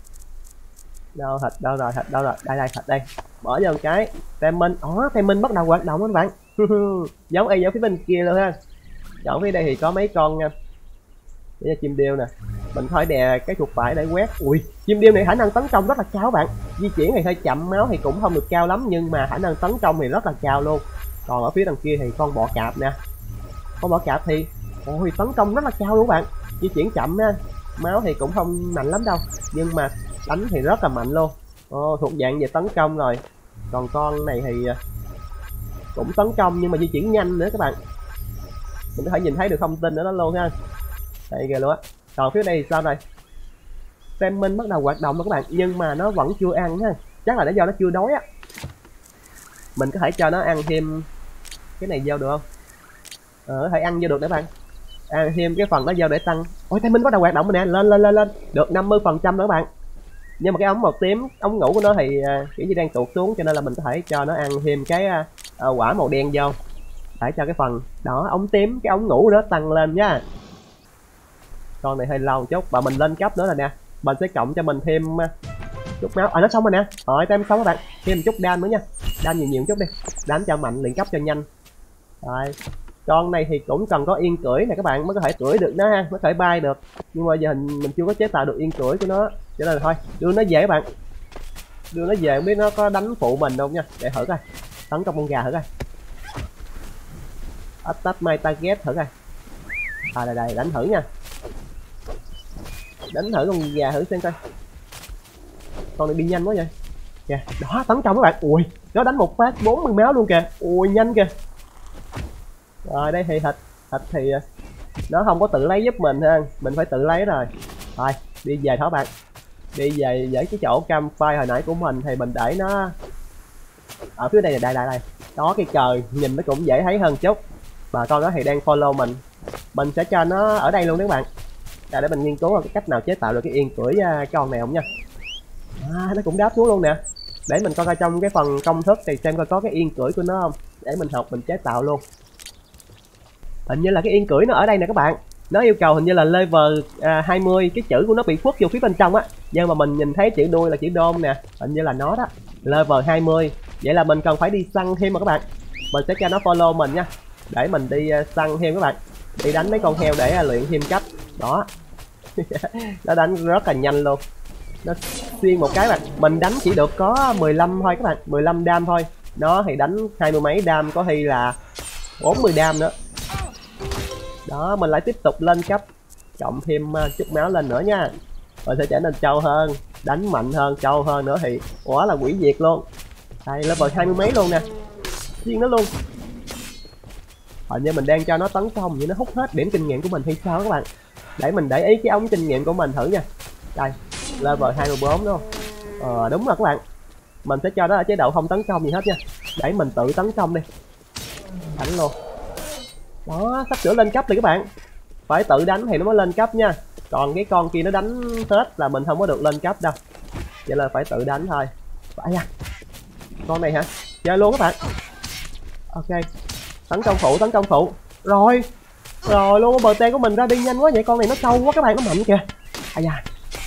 Đâu thịt đâu rồi, thịt đâu rồi? Đây đây thịt đây. Bỏ vô một cái. Tem minh. Ồ, tem minh bắt đầu hoạt động đó các bạn. Giống y giống phía bên kia luôn ha. Ở phía đây thì có mấy con nha. Đây là chim điêu nè. Mình phải đè cái chuột phải để quét. Ui, chim điêu này khả năng tấn công rất là cao các bạn. Di chuyển thì hơi chậm, máu thì cũng không được cao lắm, nhưng mà khả năng tấn công thì rất là cao luôn. Còn ở phía đằng kia thì con bọ cạp nè. Con bọ cạp thì ôi tấn công rất là cao luôn các bạn. Di chuyển chậm nha. Máu thì cũng không mạnh lắm đâu, nhưng mà đánh thì rất là mạnh luôn. Ồ, thuộc dạng về tấn công rồi. Còn con này thì cũng tấn công nhưng mà di chuyển nhanh nữa các bạn. Mình có thể nhìn thấy được thông tin ở đó luôn ha. Đây kìa luôn á. Còn phía này thì sao đây? Tem minh bắt đầu hoạt động rồi các bạn, nhưng mà nó vẫn chưa ăn ha. Chắc là nó do nó chưa đói á. Mình có thể cho nó ăn thêm cái này vô được không? Ờ, có thể ăn vô được các bạn. Ăn thêm cái phần đó vô để tăng. Ôi tem minh bắt đầu hoạt động rồi nè, lên lên lên lên. Được năm mươi phần trăm nữa các bạn. Nhưng mà cái ống màu tím, ống ngủ của nó thì uh, kiểu như đang tụt xuống, cho nên là mình có thể cho nó ăn thêm cái uh, quả màu đen vô để cho cái phần đó ống tím, cái ống ngủ nó tăng lên nha. Con này hơi lâu chút, và mình lên cấp nữa rồi nè. Mình sẽ cộng cho mình thêm uh, chút máu. À nó xong rồi nè. Rồi tem xong các bạn. Thêm một chút đam nữa nha. Đam nhiều nhiều chút đi. Đánh cho mạnh, luyện cấp cho nhanh. Rồi. Con này thì cũng cần có yên cưỡi này các bạn mới có thể cưỡi được nó ha, mới có thể bay được. Nhưng mà giờ hình mình chưa có chế tạo được yên cưỡi của nó, cho nên là thôi đưa nó về các bạn. Đưa nó về không biết nó có đánh phụ mình đâu nha. Để thử coi. Tấn công con gà thử coi. Attack my target thử coi. À đây đây đánh thử nha. Đánh thử con gà thử xem coi. Con này đi nhanh quá vậy. Kìa, đó tấn công các bạn. Ui, nó đánh một phát bốn mươi máu luôn kìa. Ui nhanh kìa. Rồi đây thì thịt, thịt thì nó không có tự lấy giúp mình ha, mình phải tự lấy rồi. Rồi, đi về thôi bạn. Đi về với cái chỗ campfire hồi nãy của mình thì mình để nó ở phía đây là đây đây đây. Đó cái cờ nhìn nó cũng dễ thấy hơn chút. Mà con đó thì đang follow mình. Mình sẽ cho nó ở đây luôn đấy các bạn. Để, để mình nghiên cứu cái cách nào chế tạo được cái yên cưỡi con này không nha. À, nó cũng đáp xuống luôn nè. Để mình coi coi trong cái phần công thức thì xem coi có cái yên cưỡi của nó không. Để mình học mình chế tạo luôn. Hình như là cái yên cưỡi nó ở đây nè các bạn. Nó yêu cầu hình như là level à, hai mươi. Cái chữ của nó bị khuất vô phía bên trong á. Nhưng mà mình nhìn thấy chữ đuôi là chữ đôn nè. Hình như là nó đó. Level hai mươi. Vậy là mình cần phải đi săn thêm mà các bạn. Mình sẽ cho nó follow mình nha. Để mình đi uh, săn thêm các bạn. Đi đánh mấy con heo để uh, luyện thêm cấp. Đó. Nó đánh rất là nhanh luôn. Nó xuyên một cái bạn. Mình đánh chỉ được có mười lăm thôi các bạn. mười lăm đam thôi. Nó thì đánh hai mươi mấy đam, có khi là bốn mươi đam nữa. Đó, mình lại tiếp tục lên cấp. Cộng thêm uh, chút máu lên nữa nha. Rồi sẽ trở nên trâu hơn. Đánh mạnh hơn, trâu hơn nữa thì quá là quỷ diệt luôn. Đây, level hai mươi mấy luôn nè. Xuyên nó luôn. Hình như mình đang cho nó tấn công nhưng nó hút hết điểm kinh nghiệm của mình hay sao các bạn. Để mình để ý cái ống kinh nghiệm của mình thử nha. Đây, level hai mươi bốn đúng không? Ờ đúng rồi các bạn. Mình sẽ cho nó ở chế độ không tấn công gì hết nha. Để mình tự tấn công đi. Đánh luôn. Đó, sắp sửa lên cấp thì các bạn. Phải tự đánh thì nó mới lên cấp nha. Còn cái con kia nó đánh hết là mình không có được lên cấp đâu. Vậy là phải tự đánh thôi. Vậy à. Con này hả? Chơi luôn các bạn. Ok. Tấn công phụ, tấn công phụ. Rồi. Rồi luôn, bờ tê của mình ra đi nhanh quá vậy. Con này nó trâu quá các bạn, nó mạnh kìa. À da.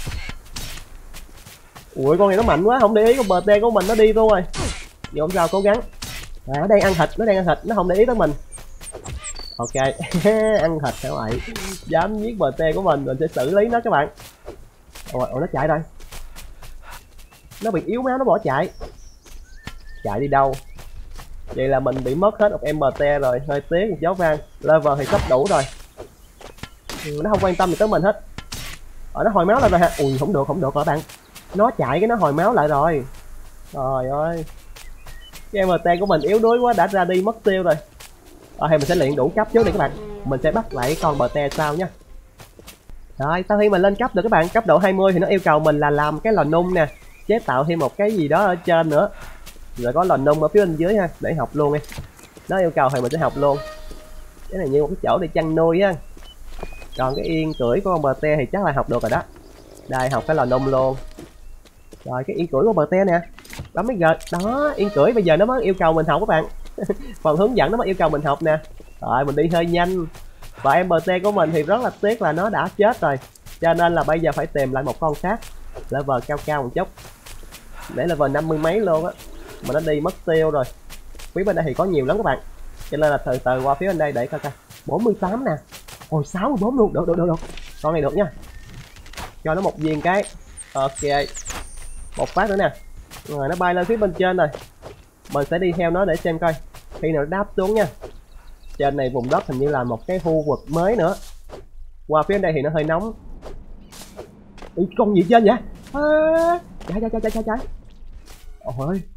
Ui con này nó mạnh quá, không để ý con bờ tê của mình nó đi luôn rồi. Nhưng không sao, cố gắng. À, nó đang ăn thịt, nó đang ăn thịt, nó không để ý tới mình. Ok. Ăn thịt hả vậy. Dám giết bờ tê của mình, mình sẽ xử lý nó các bạn. Ủa, ủa nó chạy rồi. Nó bị yếu máu, nó bỏ chạy. Chạy đi đâu? Vậy là mình bị mất hết một em tê rồi, hơi tiếc một chút Phan. Level thì sắp đủ rồi. Ừ, nó không quan tâm gì tới mình hết. Ở nó hồi máu lại rồi hả? Ui không được không được các bạn. Nó chạy cái nó hồi máu lại rồi. Trời ơi. Cái em tê của mình yếu đuối quá, đã ra đi mất tiêu rồi. Ờ thì mình sẽ luyện đủ cấp trước đi các bạn. Mình sẽ bắt lại con bờ tê sau nha. Rồi sau khi mình lên cấp được các bạn, cấp độ hai mươi thì nó yêu cầu mình là làm cái lò nung nè, chế tạo thêm một cái gì đó ở trên nữa. Rồi có lò nung ở phía bên dưới ha, để học luôn đi. Nó yêu cầu thì mình sẽ học luôn. Cái này như một cái chỗ để chăn nuôi á. Còn cái yên cưỡi của con bờ tê thì chắc là học được rồi đó. Đây học cái lò nung luôn. Rồi cái yên cưỡi của bờ tê nè. Bấm cái gờ. Đó, yên cưỡi bây giờ nó mới yêu cầu mình học các bạn. Phần hướng dẫn nó mới yêu cầu mình học nè. Rồi mình đi hơi nhanh. Và em bê tê của mình thì rất là tiếc là nó đã chết rồi. Cho nên là bây giờ phải tìm lại một con khác. Level cao cao một chút. Để level năm mươi mấy luôn á. Mà nó đi mất tiêu rồi. Phía bên đây thì có nhiều lắm các bạn. Cho nên là từ từ qua phía bên đây để coi coi. bốn mươi tám nè. Ôi sáu mươi bốn luôn. Được được được được. Con này được nha. Cho nó một viên cái. Ok. Một phát nữa nè. Rồi nó bay lên phía bên trên rồi. Mình sẽ đi theo nó để xem coi khi nào nó đáp xuống nha. Trên này vùng đất hình như là một cái khu vực mới nữa. Qua phía đây thì nó hơi nóng. Ui, con gì trên vậy? À, chạy chạy chạy chạy chạy. Ôi ơi.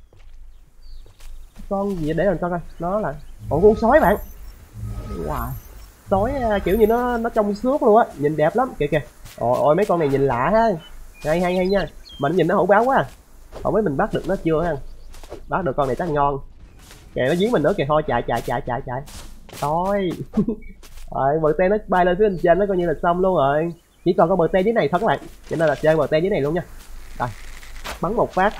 Con gì để mình coi coi. Nó là ủa con sói bạn. Wow. Sói kiểu như nó nó trong suốt luôn á, nhìn đẹp lắm kìa kìa. Ôi ôi mấy con này nhìn lạ ha. Hay hay hay nha. Mình nhìn nó hổ báo quá. Không biết mình bắt được nó chưa ha. Bắt được con này chắc ngon. Kìa nó dí mình nữa kìa, thôi chạy chạy chạy chạy chạy. Thôi. Rồi bờ tê nó bay lên phía bên trên nó coi như là xong luôn rồi. Chỉ còn có bờ tê dưới này thôi các bạn. Cho nên là chơi bờ tê dưới này luôn nha. Rồi. Bắn một phát.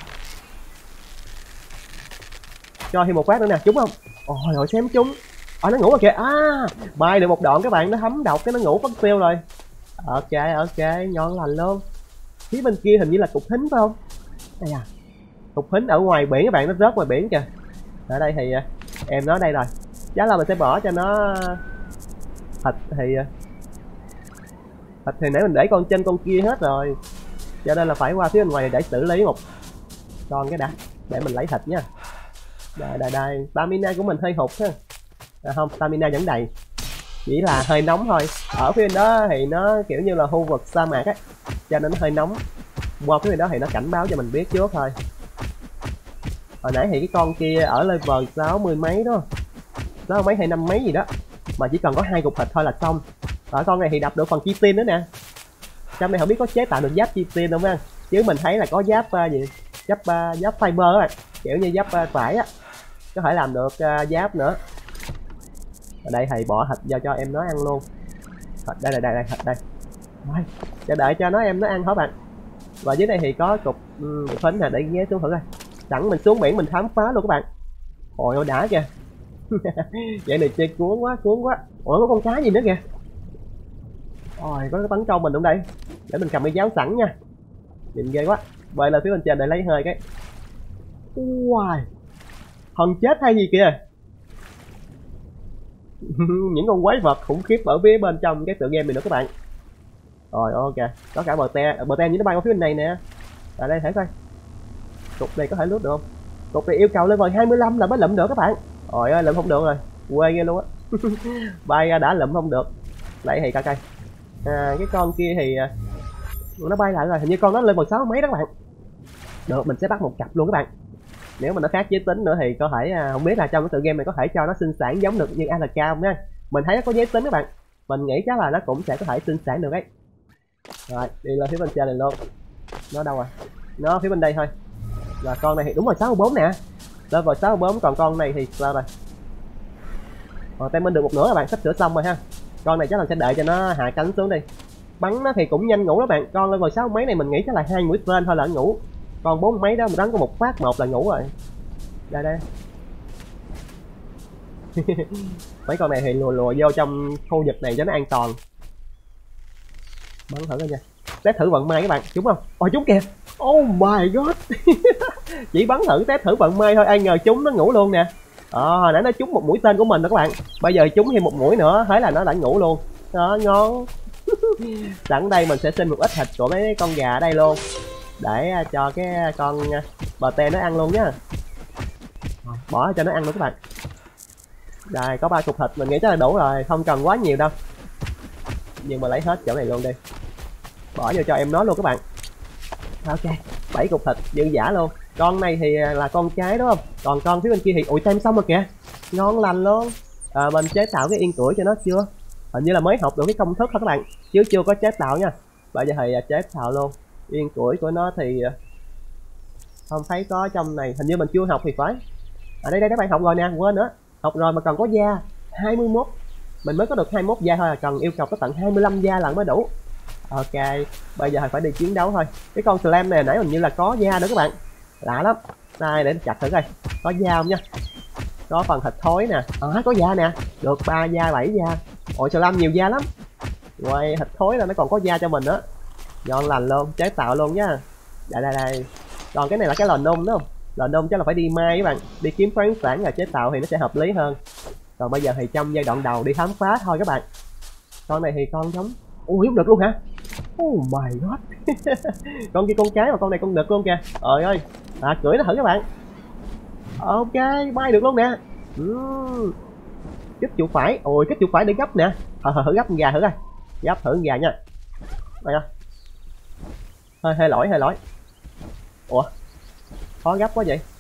Cho thêm một phát nữa nè, trúng không? Ôi ôi xém trúng. Ờ nó ngủ rồi kìa. À, bay được một đoạn các bạn, nó thấm độc cái nó ngủ mất tiêu rồi. Ok ok, ngon lành luôn. Phía bên kia hình như là cục thính phải không? Đây à. Cục thính ở ngoài biển các bạn, nó rớt ngoài biển kìa. Ở đây thì em nói đây rồi. Chắc là mình sẽ bỏ cho nó thịt thì thịt thì nãy mình để con trên con kia hết rồi. Cho nên là phải qua phía bên ngoài để xử lý một con cái đã để mình lấy thịt nha. Đây đây đây, stamina của mình hơi hụt ha. À, không, stamina vẫn đầy. Chỉ là hơi nóng thôi. Ở phía bên đó thì nó kiểu như là khu vực sa mạc á. Cho nên nó hơi nóng. Qua phía bên đó thì nó cảnh báo cho mình biết trước thôi. Hồi nãy thì cái con kia ở level sáu mươi mấy đó. Sáu mươi mấy hay năm mấy gì đó. Mà chỉ cần có hai cục thịt thôi là xong. Ở con này thì đập được phần chi tin nữa nè. Trong này không biết có chế tạo được giáp chi tin không anh? Chứ mình thấy là có giáp uh, gì? Giáp uh, giáp fiber á, kiểu như giáp uh, vải á. Có thể làm được uh, giáp nữa. Ở đây thầy bỏ thịt vào cho em nó ăn luôn. Thịt đây đây đây, đây thịt đây. Rồi, để đợi cho nó em nó ăn thôi bạn. Và dưới đây thì có cục um, phấn này để ghé xuống thử coi. Sẵn mình xuống biển mình khám phá luôn các bạn. Ôi ôi đã kìa. Vậy này chơi cuốn quá cuốn quá. Ủa có con cá gì nữa kìa. Ôi có cái tấn công mình trong đây. Để mình cầm cái giáo sẵn nha. Nhìn ghê quá. Vậy là phía bên trên để lấy hơi cái. Wow. Thần chết hay gì kìa. Những con quái vật khủng khiếp ở phía bên trong cái tựa game này nữa các bạn. Rồi ok. Có cả bờ te. Bờ te như nó bay qua phía bên này nè. Ở đây thấy coi. Cục này có thể lướt được không? Cục này yêu cầu level hai mươi lăm là mới lụm được các bạn. Ôi ơi lụm không được rồi. Quê ghê luôn á. Bay ra đã lụm không được. Đây thì coi coi. À, cái con kia thì nó bay lại rồi, hình như con nó level sáu mấy đó các bạn. Được, mình sẽ bắt một cặp luôn các bạn. Nếu mà nó khác giới tính nữa thì có thể không biết là trong cái tựa game này có thể cho nó sinh sản giống được như a lờ ca không nha. Mình thấy nó có giới tính các bạn. Mình nghĩ chắc là nó cũng sẽ có thể sinh sản được ấy. Rồi, đi lên phía bên trên này luôn. Nó đâu rồi? Nó phía bên đây thôi. Là con này thì đúng rồi sáu mươi bốn nè. Level sáu mươi bốn, còn con này thì sao rồi? Rồi tem mình được một nửa các bạn, sắp sửa xong rồi ha. Con này chắc là sẽ đợi cho nó hạ cánh xuống đi. Bắn nó thì cũng nhanh ngủ đó bạn. Con level sáu mấy này mình nghĩ chắc là hai mũi tên thôi là ngủ. Còn bốn mấy đó mình bắn có một phát một là ngủ rồi. Đây đây. Mấy con này thì lùa lùa vô trong khu vực này cho nó an toàn. Bắn thử coi nha. Test thử vận may các bạn, trúng không? Ôi trúng kìa. Oh my god. Chỉ bắn thử test thử vận may thôi, ai ngờ trúng nó ngủ luôn nè. Ờ, hồi nãy nó trúng một mũi tên của mình đó các bạn. Bây giờ trúng thêm một mũi nữa, thế là nó đã ngủ luôn. Đó, ngon. Sẵn đây mình sẽ xin một ít thịt của mấy con gà ở đây luôn. Để cho cái con bờ tê nó ăn luôn nhá. Bỏ cho nó ăn luôn các bạn. Đây có ba cục thịt mình nghĩ chắc là đủ rồi, không cần quá nhiều đâu. Nhưng mà lấy hết chỗ này luôn đi. Bỏ vô cho em nó luôn các bạn. Ok, bảy cục thịt dư dả luôn. Con này thì là con cái đúng không? Còn con phía bên kia thì ủi tem xong rồi kìa. Ngon lành luôn. À, mình chế tạo cái yên cưỡi cho nó chưa? Hình như là mới học được cái công thức thôi các bạn, chứ chưa có chế tạo nha. Bây giờ thì chế tạo luôn. Yên cưỡi của nó thì không thấy có trong này, hình như mình chưa học thì phải. À đây đây các bạn học rồi nè, quên nữa. Học rồi mà cần có da hai mươi mốt. Mình mới có được hai mươi mốt da thôi, là cần yêu cầu có tận hai mươi lăm da lần mới đủ. Ok, bây giờ phải đi chiến đấu thôi. Cái con slam này nãy hình như là có da nữa các bạn. Lạ lắm. Đây để chặt thử coi. Có da không nha. Có phần thịt thối nè. À có da nè. Được ba da, bảy da. Ôi slam nhiều da lắm. Ngoài thịt thối là nó còn có da cho mình nữa. Ngon lành luôn, chế tạo luôn nha. Đây đây đây. Còn cái này là cái lò nung đúng không? Lò nung chắc là phải đi mai các bạn. Đi kiếm khoáng sản rồi chế tạo thì nó sẽ hợp lý hơn. Còn bây giờ thì trong giai đoạn đầu đi khám phá thôi các bạn. Con này thì con giống. Ui không được luôn hả? Oh my god. Con kia con cái mà con này con đực luôn kìa. Trời ơi. À cưỡi nó thử các bạn. Ok, bay được luôn nè. uhm. Kích chuột phải. Ôi kích chuột phải để gấp nè. Thử, thử gấp con gà thử coi. Gấp thử con gà nha. Đây nha. Hơi hơi lỗi hơi lỗi. Ủa khó gấp quá vậy.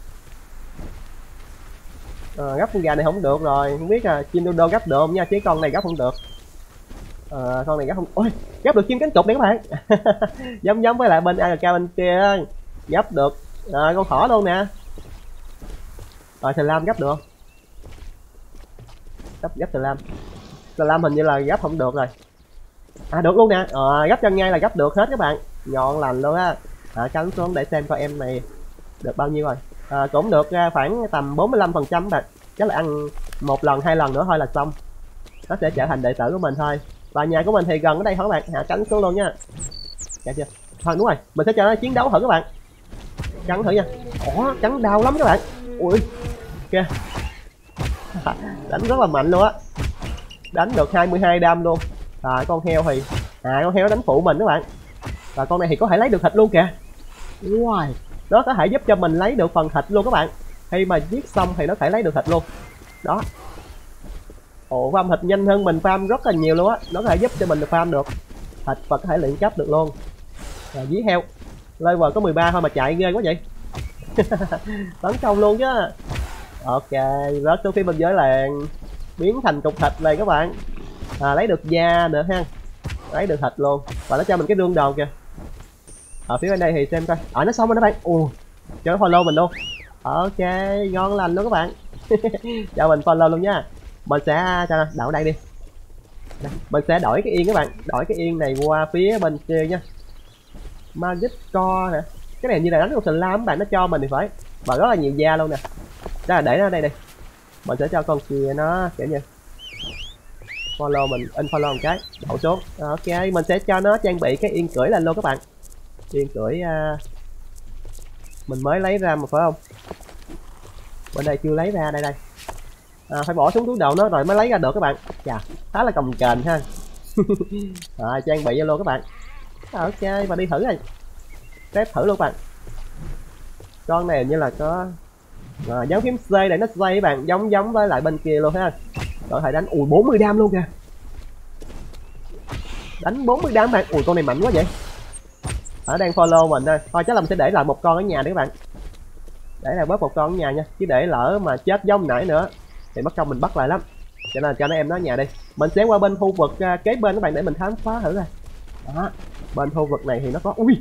À, gấp con gà này không được rồi, không biết là chim đô đô gấp được không nha, chứ con này gấp không được. À, con này gấp không. Ôi gấp được chim cánh cụt này các bạn. Giống giống với lại bên a rờ ca bên kia gấp được. À, con thỏ luôn nè. Rồi slam gấp được. Gấp gấp slam. Slam hình như là gấp không được rồi. À được luôn nè. À, gấp chân ngay là gấp được hết các bạn. Ngon lành luôn á. À, cắn xuống để xem coi em này được bao nhiêu rồi. À, cũng được khoảng tầm bốn mươi lăm phần trăm các bạn. Chắc là ăn một lần hai lần nữa thôi là xong. Nó sẽ trở thành đệ tử của mình thôi. Và nhà của mình thì gần ở đây thôi các bạn. Hạ cắn xuống luôn nha. Dạ chưa? Thôi đúng rồi, mình sẽ cho nó chiến đấu thử các bạn. Cắn thử nha. Ủa cắn đau lắm các bạn. Ui kìa. Đánh rất là mạnh luôn á. Đánh được hai mươi hai đam luôn. À con heo thì à con heo đánh phụ mình các bạn. Và con này thì có thể lấy được thịt luôn kìa. Wow. Nó có thể giúp cho mình lấy được phần thịt luôn các bạn. Khi mà giết xong thì nó thể lấy được thịt luôn. Đó. Ồ farm thịt nhanh hơn mình farm rất là nhiều luôn á. Nó có thể giúp cho mình farm được thịt và có thể luyện cấp được luôn. Rồi dí heo. Level có mười ba thôi mà chạy ghê quá vậy. Tấn công luôn chứ. Ok, rớt xuống phía bên dưới làng. Biến thành cục thịt này các bạn. À, lấy được da nữa ha. Lấy được thịt luôn. Và nó cho mình cái rương đầu kìa. Ở phía bên đây thì xem coi. Ở nó xong rồi đó bạn. Ồ, cho nó follow mình luôn. Ok, ngon lành luôn các bạn. Cho mình follow luôn nha. Mình sẽ cho đậu đây đi. Đây, mình sẽ đổi cái yên các bạn. Đổi cái yên này qua phía bên kia nha. Magic co nè. Cái này như là đánh con slam các bạn, nó cho mình thì phải. Và rất là nhiều da luôn nè. Đó là để nó ở đây đi. Mình sẽ cho con kia nó kiểu như follow mình, unfollow một cái, đậu xuống. Ok, mình sẽ cho nó trang bị cái yên cưỡi lên luôn các bạn. Yên cưỡi uh, mình mới lấy ra mà phải không? Bên đây chưa lấy ra, đây đây. À, phải bỏ xuống túi đầu nó rồi mới lấy ra được các bạn. Chà, khá là cồng kềnh ha. Rồi trang bị vô luôn các bạn. Ok, và đi thử này. Test thử luôn các bạn. Con này như là có à, dấu phím C để nó xoay các bạn, giống giống với lại bên kia luôn ha. Có thể đánh ui bốn mươi đam luôn kìa. Đánh bốn mươi đam bạn. Ui con này mạnh quá vậy. Ở đang follow mình thôi. Thôi chắc là mình sẽ để lại một con ở nhà đấy các bạn. Để lại bớt một con ở nhà nha. Chứ để lỡ mà chết giống nãy nữa thì mất công mình bắt lại lắm. Cho nên cho nó em nó ở nhà đi. Mình sẽ qua bên khu vực uh, kế bên các bạn để mình khám phá thử coi. Đó. Bên khu vực này thì nó có ui.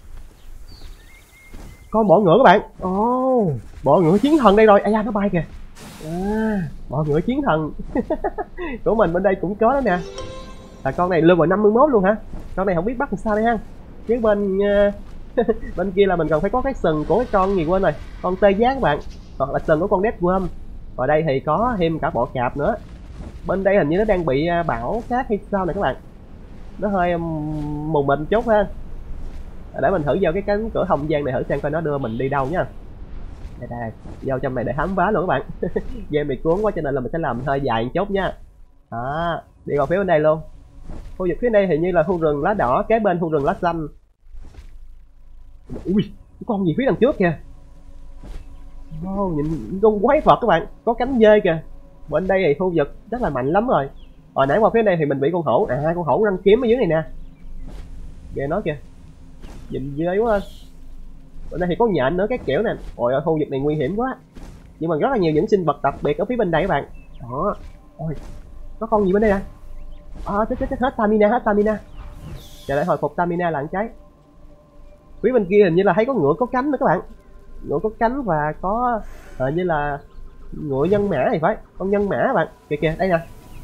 Con bọ ngựa các bạn. Ồ, oh, bọ ngựa chiến thần đây rồi. Ây da nó bay kìa. À, bọ ngựa chiến thần. Của mình bên đây cũng có đó nè. À, con này level năm mươi mốt luôn hả? Con này không biết bắt làm sao đây ha. Chứ bên uh, bên kia là mình còn phải có cái sừng của cái con gì quên rồi. Con tê giác các bạn. Hoặc là sừng của con dead worm. Ở đây thì có thêm cả bọ cạp nữa. Bên đây hình như nó đang bị uh, bão cát hay sao này các bạn. Nó hơi um, mù mịt chút ha. Để mình thử vào cái cánh cửa không gian này thử xem coi nó đưa mình đi đâu nha. Đây đây, vô trong này để khám phá luôn các bạn. Game bị cuốn quá cho nên là mình sẽ làm hơi dài một chút nha. Đó, đi vào phía bên đây luôn. Khu vực phía đây thì như là khu rừng lá đỏ kế bên khu rừng lá xanh. Ui, con gì phía đằng trước kìa. Oh, nhìn con quái vật các bạn, có cánh dê kìa. Bên đây thì khu vực rất là mạnh lắm rồi. Hồi nãy qua phía đây thì mình bị con hổ, à con hổ răng kiếm ở dưới này nè. Ghê nó kìa. Nhìn ghê quá. Bên đây thì có nhện nữa, cái kiểu nè. Ôi ơi, khu vực này nguy hiểm quá. Nhưng mà rất là nhiều những sinh vật đặc biệt ở phía bên đây các bạn. Đó. Ôi, có con gì bên đây nè. À, chết chết chết, hết stamina, hết stamina. Chờ lại hồi phục stamina là một cái. Phía bên kia hình như là thấy có ngựa có cánh nữa các bạn. Ngựa có cánh và có uh, như là ngựa nhân mã thì phải, con nhân mã các bạn. Kìa kìa, đây nè.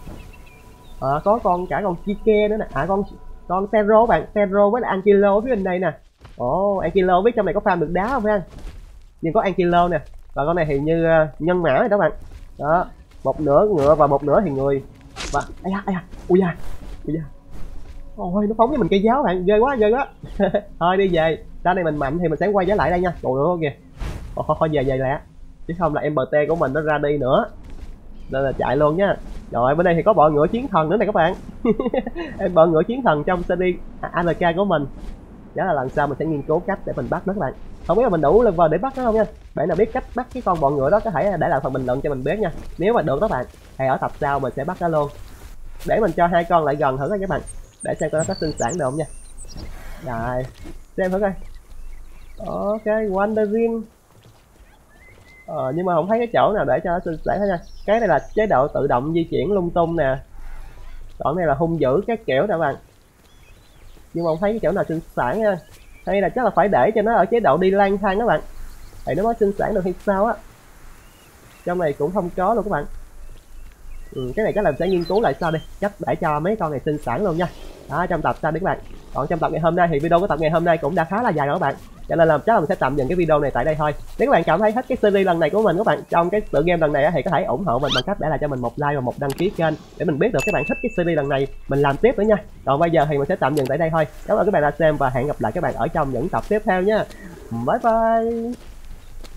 À, có con cả con Chike nữa nè. À con con Sero các bạn, Sero với Ankilo ở phía bên đây nè. Ồ, oh, Ankilo biết trong này có farm được đá không ha? Nhưng có Ankilo nè. Và con này thì như uh, nhân mã rồi đó bạn. Đó, một nửa ngựa và một nửa thì người. Và ai da, ai da, ui da, ui da. Ôi nó phóng với mình cây giáo bạn, ghê quá, ghê quá. Thôi đi về, ra đây mình mạnh thì mình sẽ quay trở lại đây nha. Trời ơi kìa. Thôi thôi về về lẹ. Chứ không là em pê tê của mình nó ra đi nữa. Nên là chạy luôn nha. Rồi bên đây thì có bọ ngựa chiến thần nữa này các bạn. Em bọ ngựa chiến thần trong series a lờ ca của mình. Chắc là lần sau mình sẽ nghiên cứu cách để mình bắt nó các bạn. Không biết là mình đủ level để bắt nó không nha. Bạn nào biết cách bắt cái con bọ ngựa đó có thể để lại phần bình luận cho mình biết nha. Nếu mà được các bạn thì ở tập sau mình sẽ bắt nó luôn. Để mình cho hai con lại gần thử coi các bạn, để xem coi nó có sinh sản được không nha. Rồi xem thử coi. Ok, Wandering. Ờ, nhưng mà không thấy cái chỗ nào để cho nó sinh sản hết nha. Cái này là chế độ tự động di chuyển lung tung nè. Còn này là hung dữ các kiểu nè các bạn. Nhưng mà không thấy cái chỗ nào sinh sản nha. Hay là chắc là phải để cho nó ở chế độ đi lang thang các bạn, thì nó mới sinh sản được hay sao á. Trong này cũng không có luôn các bạn. Ừ, cái này chắc là mình sẽ nghiên cứu lại sau đi, chắc để cho mấy con này sinh sản luôn nha. Đó, trong tập sau đi các bạn. Còn trong tập ngày hôm nay thì video của tập ngày hôm nay cũng đã khá là dài rồi các bạn, cho nên là chắc là mình sẽ tạm dừng cái video này tại đây thôi. Nếu các bạn cảm thấy thích cái series lần này của mình các bạn, trong cái tựa game lần này thì có thể ủng hộ mình bằng cách để lại cho mình một like và một đăng ký kênh để mình biết được các bạn thích cái series lần này mình làm tiếp nữa nha. Còn bây giờ thì mình sẽ tạm dừng tại đây thôi. Cảm ơn các bạn đã xem và hẹn gặp lại các bạn ở trong những tập tiếp theo nha. Bye bye.